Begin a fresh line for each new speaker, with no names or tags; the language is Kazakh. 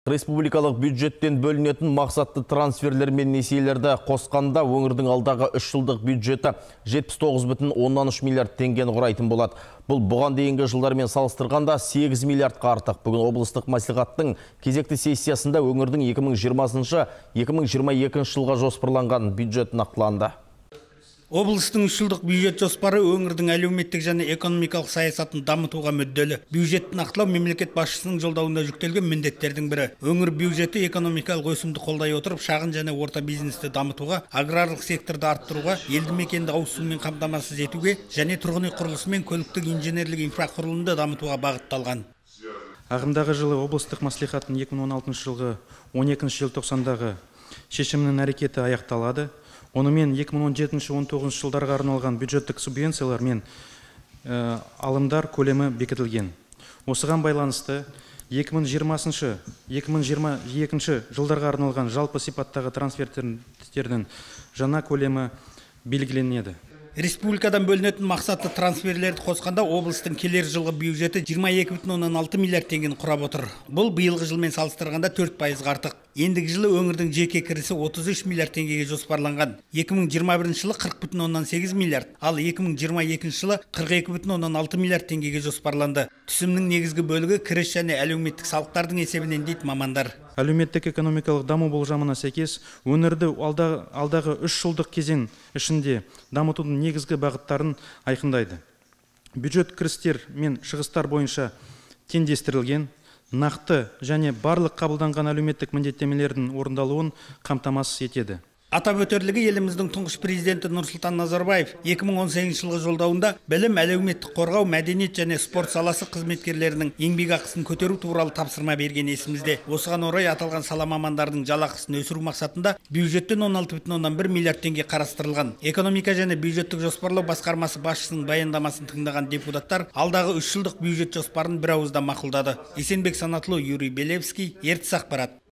Республикалық бюджеттен бөлінетін мақсатты трансферлер мен несиелерді қосқанда өңірдің алдағы 3 жылдық бюджеті 79,3 миллиард теңгені құрайтын болады. Бұл бұған дейінгі жылдармен салыстырғанда 8 миллиардқа артық. Бүгін облыстық мәслихаттың кезекті сессиясында өңірдің 2020-2022 жылға жоспарланған бюджет нақтыланды.
Облыстың 3 жылдық бюджет жоспары өңірдің әлеуметтік және экономикалық саясатын дамытуға мүдделі. Бюджетті нақтылау мемлекет басшысының жолдауында жүктелген міндеттердің бірі. Өңір бюджеті экономикалық өсімді қолдай отырып, шағын және орта бизнесті дамытуға, аграрлық секторды арттыруға, елді мекенді ауыз сумен қамтамасыз етуге және тұрғын үй құрылысы мен көліктік инженерлік инфрақұрылымды дамытуға бағытталған.
Ағымдағы жылы облыстық мәслихаттың 2016 жылғы 12 желтоқсандағы шешімінің әрекеті аяқталады. Онымен 2017-19 жылдарға арналған бюджеттік субвенциялар мен алымдар көлемі бекітілген. Осыған байланысты 2020-2022 жылдарға арналған жалпы сипаттағы трансферттердің жаңа көлемі белгіленеді.
Республикадан бөлінетін мақсатты трансферлерді қосқанда облыстың келер жылғы бюджеті 22,6 миллиард теңгені құрап отыр. Бұл биылғы жылмен салыстырғанда 4%-ға артық. Ендігі жылы өңірдің жеке кірісі 33 миллиард теңгеге жоспарланған. 2021 жылы 40,8 миллиард, ал 2022 жылы 42,6 миллиард теңгеге жоспарланды. Түсімнің негізгі бөлігі кіріс және әлеуметтік салықтардың есебінен дейді мамандар.
Әлеуметтік экономикалық даму болжамына сәйкес, өңірді алдағы 3 жылдық кезең ішінде дамытудың негізгі бағыттарын айқындайды. Бюджет кірістер мен шығыстар бойынша теңдестірілген, нақты және барлық қабылданған әлеуметтік міндеттемелердің орындалуын қамтамасыз етеді.
Атап өтерлігі еліміздің тұңғыш президенті Нұрсұлтан Назарбаев 2018 жылғы жолдауында білім, әлеуметтік қорғау, мәдениет және спорт саласы қызметкерлерінің еңбекақысын көтеру туралы тапсырма берген есімізде. Осыған орай аталған сала мамандарының жалақысын өсіру мақсатында бюджеттен 16,1 миллиард теңге қарастырылған. Экономика және бюджеттік жоспарлау басқармасы басшысының баяндамасын тыңдаған депутаттар алдағы 3 жылдық бюджет жоспарын бір ауыздан мақұлдады. Есенбек Санатлы, Юрий Белевский, Ертіс ақпарат.